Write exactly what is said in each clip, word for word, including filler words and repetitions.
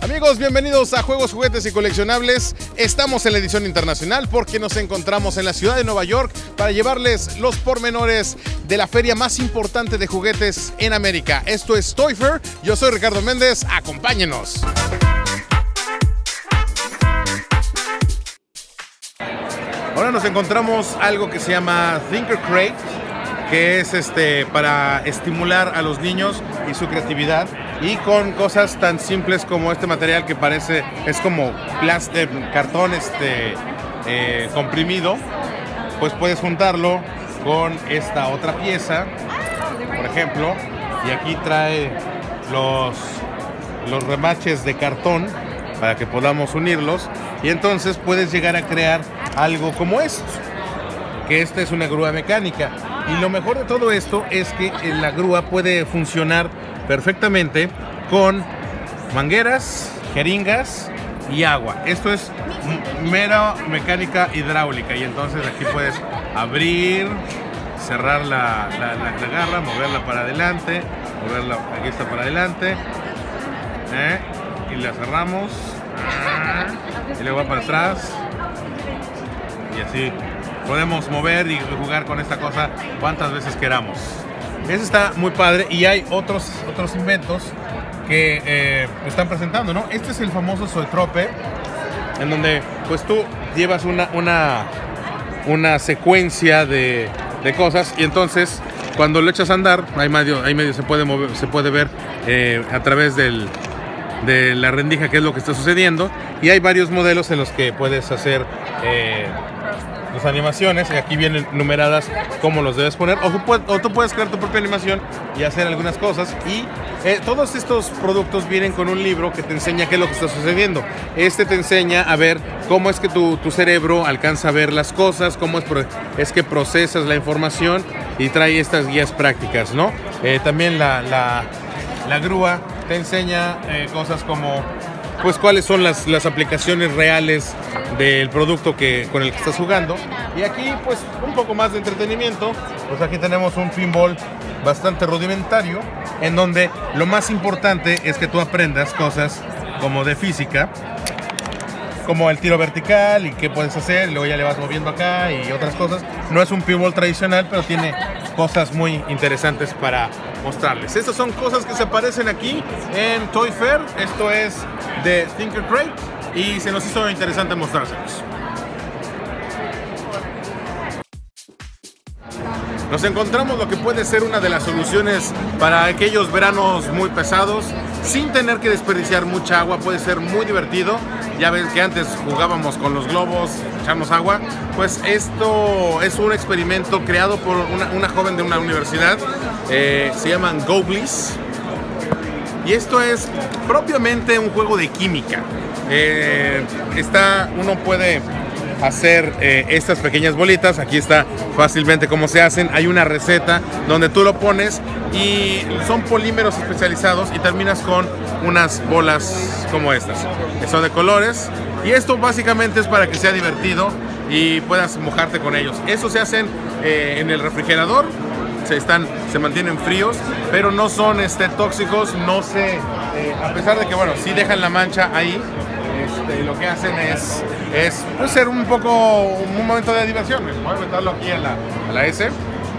Amigos, bienvenidos a Juegos, Juguetes y Coleccionables. Estamos en la edición internacional porque nos encontramos en la ciudad de Nueva York para llevarles los pormenores de la feria más importante de juguetes en América. Esto es Toy Fair. Yo soy Ricardo Méndez. Acompáñenos. Ahora nos encontramos algo que se llama Thinker Crate, que es este para estimular a los niños y su creatividad, y con cosas tan simples como este material que parece es como plástico, cartón este eh, comprimido, pues puedes juntarlo con esta otra pieza, por ejemplo, y aquí trae los los remaches de cartón para que podamos unirlos, y entonces puedes llegar a crear algo como esto, que esta es una grúa mecánica. Y lo mejor de todo esto es que la grúa puede funcionar perfectamente con mangueras, jeringas y agua. Esto es mera mecánica hidráulica, y entonces aquí puedes abrir, cerrar la, la, la, la garra, moverla para adelante, moverla, aquí está para adelante, ¿eh? Y la cerramos, y luego va para atrás, y así podemos mover y jugar con esta cosa cuantas veces queramos. Eso está muy padre, y hay otros, otros inventos que eh, están presentando, ¿no? Este es el famoso Zoetrope, en donde pues tú llevas una, una, una secuencia de, de cosas, y entonces cuando lo echas a andar, ahí medio, ahí medio se puede mover, se puede ver eh, a través del, de la rendija qué es lo que está sucediendo, y hay varios modelos en los que puedes hacer eh, las animaciones, y aquí vienen numeradas cómo los debes poner, o tú, puedes, o tú puedes crear tu propia animación y hacer algunas cosas. Y eh, todos estos productos vienen con un libro que te enseña qué es lo que está sucediendo. Este te enseña a ver cómo es que tu, tu cerebro alcanza a ver las cosas, cómo es, es que procesas la información, y trae estas guías prácticas, ¿no? Eh, también la, la, la grúa te enseña eh, cosas como pues cuáles son las, las aplicaciones reales del producto que, con el que estás jugando. Y aquí pues un poco más de entretenimiento. Pues aquí tenemos un pinball bastante rudimentario, en donde lo más importante es que tú aprendas cosas como de física, como el tiro vertical y qué puedes hacer, luego ya le vas moviendo acá y otras cosas. No es un pinball tradicional, pero tiene cosas muy interesantes para mostrarles. Estas son cosas que se aparecen aquí en Toy Fair. Esto es de Thinker Crate, y se nos hizo interesante mostrárselos. Nos encontramos lo que puede ser una de las soluciones para aquellos veranos muy pesados, sin tener que desperdiciar mucha agua. Puede ser muy divertido. Ya ves que antes jugábamos con los globos, echarnos agua. Pues esto es un experimento creado por una, una joven de una universidad. Eh, se llaman Goblies. Y esto es propiamente un juego de química. Eh, está, uno puede hacer eh, estas pequeñas bolitas. Aquí está fácilmente cómo se hacen. Hay una receta donde tú lo pones, y son polímeros especializados, y terminas con unas bolas como estas, que son de colores. Y esto básicamente es para que sea divertido y puedas mojarte con ellos. Eso se hacen eh, en el refrigerador. Se, están, se mantienen fríos, pero no son este, tóxicos, no se, eh, a pesar de que, bueno, sí dejan la mancha ahí, este, lo que hacen es, es pues, ser un poco, un momento de diversión. Voy a meterlo aquí a la, a la S.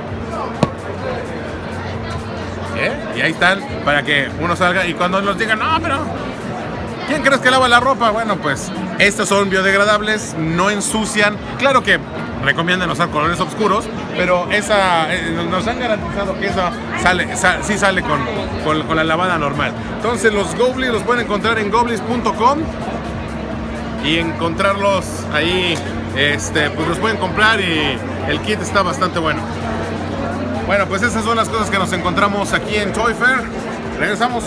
¿Eh? Y ahí están, para que uno salga, y cuando nos digan, no, pero ¿quién crees que lava la ropa? Bueno, pues estos son biodegradables, no ensucian. Claro que recomiendan usar colores oscuros, pero esa eh, nos han garantizado que esa sale, sal, sí sale con, con, con la lavada normal. Entonces los Goblies los pueden encontrar en goblies punto com, y encontrarlos ahí, este, pues los pueden comprar, y el kit está bastante bueno. Bueno, pues esas son las cosas que nos encontramos aquí en Toy Fair. Regresamos.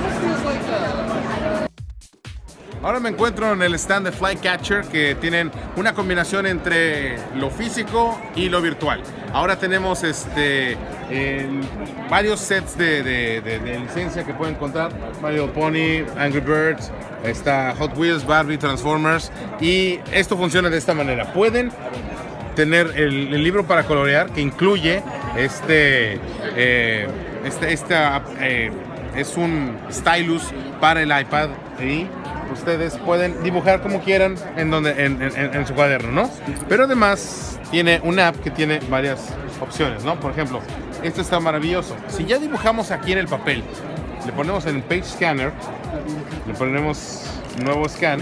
Ahora me encuentro en el stand de Flycatcher, que tienen una combinación entre lo físico y lo virtual. Ahora tenemos este, eh, varios sets de, de, de, de licencia que pueden encontrar. Mario Pony, Angry Birds, está Hot Wheels, Barbie, Transformers. Y esto funciona de esta manera. Pueden tener el, el libro para colorear, que incluye este, eh, este esta, eh, es un stylus para el iPad, ¿sí? ustedes pueden dibujar como quieran en, donde, en, en, en su cuaderno, ¿no? Pero además tiene una app que tiene varias opciones, ¿no? Por ejemplo, esto está maravilloso. Si ya dibujamos aquí en el papel, le ponemos en el Page Scanner, le ponemos nuevo scan,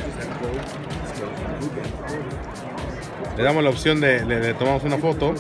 le damos la opción de, le, le tomamos una foto,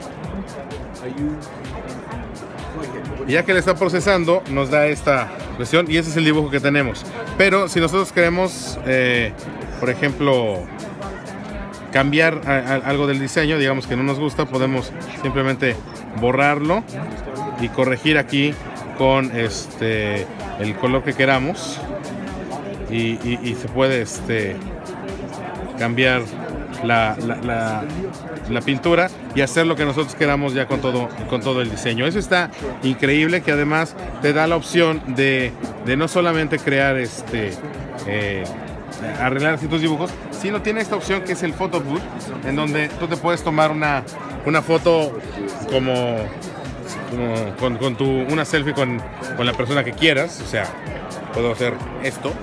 y ya que le está procesando nos da esta versión y ese es el dibujo que tenemos. Pero si nosotros queremos eh, por ejemplo cambiar a, a, algo del diseño, digamos que no nos gusta, podemos simplemente borrarlo y corregir aquí con este el color que queramos y, y, y se puede este cambiar La, la, la, la pintura y hacer lo que nosotros queramos ya con todo, con todo el diseño. Eso está increíble, que además te da la opción de, de no solamente crear este eh, arreglar ciertos dibujos, sino tiene esta opción que es el photo booth, en donde tú te puedes tomar una, una foto como, como con, con tu, una selfie con, con la persona que quieras. O sea, puedo hacer esto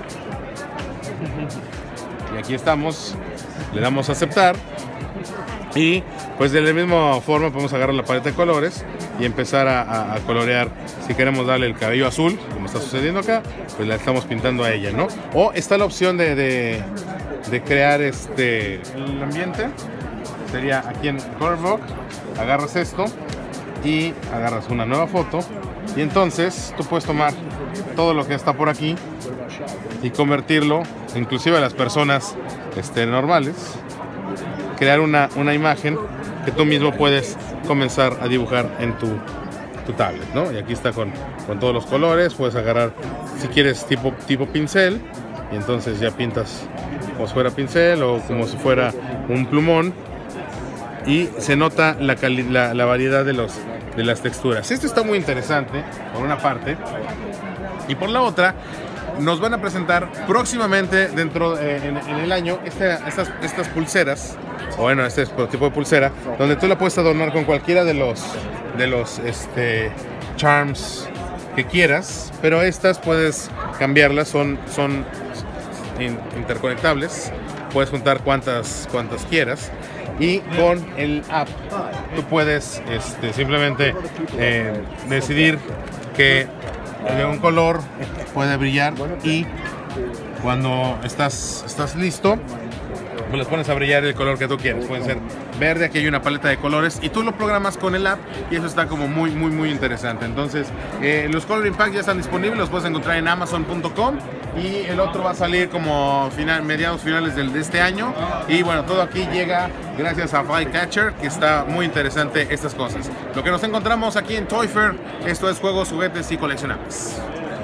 y aquí estamos. Le damos a aceptar y pues de la misma forma podemos agarrar la paleta de colores y empezar a, a, a colorear. Si queremos darle el cabello azul, como está sucediendo acá, pues la estamos pintando a ella, ¿no? O está la opción de, de, de crear este el ambiente. Sería aquí en Colorbook, agarras esto y agarras una nueva foto y entonces tú puedes tomar todo lo que está por aquí y convertirlo, inclusive a las personas este, normales, crear una, una imagen que tú mismo puedes comenzar a dibujar en tu, tu tablet, ¿no? Y aquí está con, con todos los colores. Puedes agarrar, si quieres, tipo, tipo pincel, y entonces ya pintas como si fuera pincel o como si fuera un plumón, y se nota la, la, la variedad de, los, de las texturas. Esto está muy interesante, por una parte, y por la otra, nos van a presentar próximamente dentro eh, en, en el año este, estas, estas pulseras, o bueno, este tipo de pulsera, donde tú la puedes adornar con cualquiera de los, de los este, charms que quieras, pero estas puedes cambiarlas, son, son in, interconectables, puedes juntar cuantas, cuantas quieras, y con el app tú puedes este, simplemente eh, decidir que de un color puede brillar, y cuando estás, estás listo, pues les pones a brillar el color que tú quieres. Puede ser verde, aquí hay una paleta de colores y tú lo programas con el app, y eso está como muy muy muy interesante. Entonces eh, los Coloring Packs ya están disponibles, los puedes encontrar en amazon punto com, y el otro va a salir como final, mediados finales del, de este año. Y bueno, todo aquí llega gracias a Flycatcher, que está muy interesante estas cosas. Lo que nos encontramos aquí en Toy Fair, esto es juegos, juguetes y coleccionables.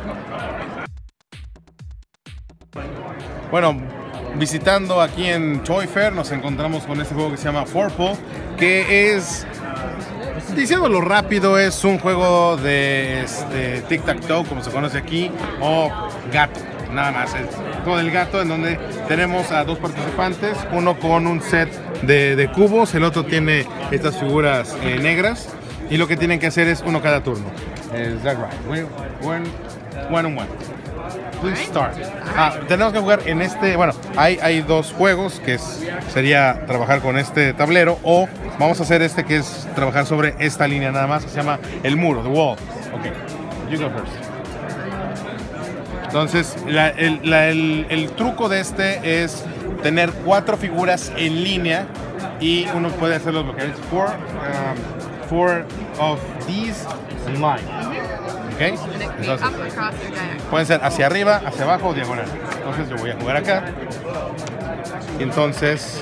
Bueno, visitando aquí en Toy Fair nos encontramos con este juego que se llama Forple, que es, diciéndolo rápido, es un juego de este, tic-tac-toe, como se conoce aquí, o gato, nada más, es todo el gato, en donde tenemos a dos participantes, uno con un set de, de cubos, el otro tiene estas figuras eh, negras, y lo que tienen que hacer es uno cada turno. Is that right? One, one on one. Please start. Ah, tenemos que jugar en este, bueno, hay, hay dos juegos, que es, sería trabajar con este tablero, o vamos a hacer este que es trabajar sobre esta línea nada más, que se llama el muro, the wall. Ok, you go first. Entonces, la, el, la, el, el truco de este es tener cuatro figuras en línea, y uno puede hacer los bloqueos. Four, um, four of these in line. Okay. Entonces, pueden ser hacia arriba, hacia abajo o diagonal. Entonces yo voy a jugar acá. Y entonces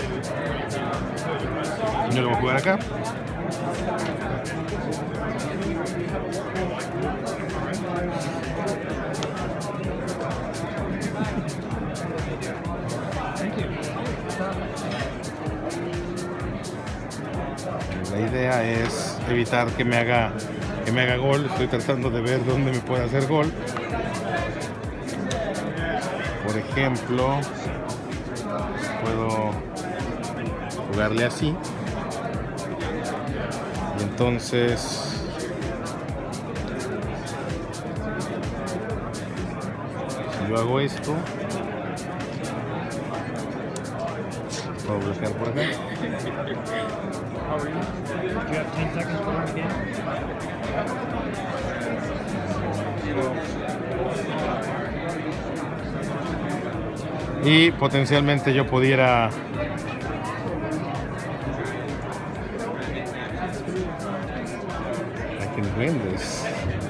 yo lo voy a jugar acá. La idea es evitar que me haga que me haga gol. Estoy tratando de ver dónde me puede hacer gol. Por ejemplo, puedo jugarle así, y entonces si yo hago esto, Puedo buscar por acá. Y potencialmente yo pudiera I can win this.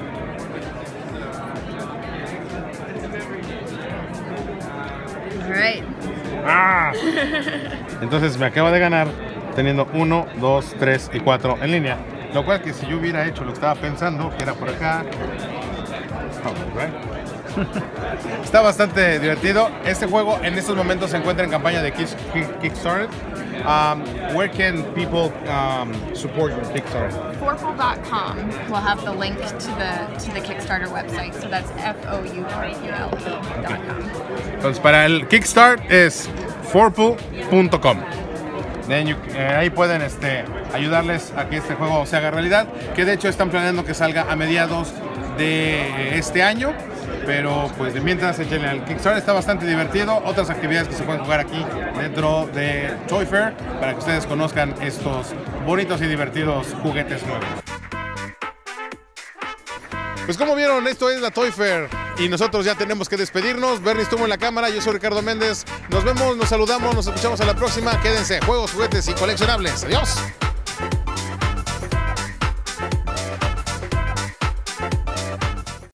All right. ¡Ah! Entonces me acaba de ganar teniendo uno, dos, tres y cuatro en línea. Lo cual que si yo hubiera hecho lo que estaba pensando, que era por acá. Oh, right. Está bastante divertido. Este juego en estos momentos se encuentra en campaña de Kick, Kick, Kickstarter. Um, where can people um, support your Kickstarter? Fourple dot com will have the link to the to the Kickstarter website. So that's F O U R P L E dot com. Entonces para el Kickstart es fourple punto com. Then you, eh, ahí pueden este, ayudarles a que este juego se haga realidad. Que de hecho están planeando que salga a mediados de este año. Pero pues de mientras échenle al Kickstarter, está bastante divertido. Otras actividades que se pueden jugar aquí dentro de Toy Fair para que ustedes conozcan estos bonitos y divertidos juguetes nuevos. Pues como vieron, esto es la Toy Fair y nosotros ya tenemos que despedirnos. Bernie estuvo en la cámara, yo soy Ricardo Méndez. Nos vemos, nos saludamos, nos escuchamos a la próxima. Quédense, juegos, juguetes y coleccionables. Adiós.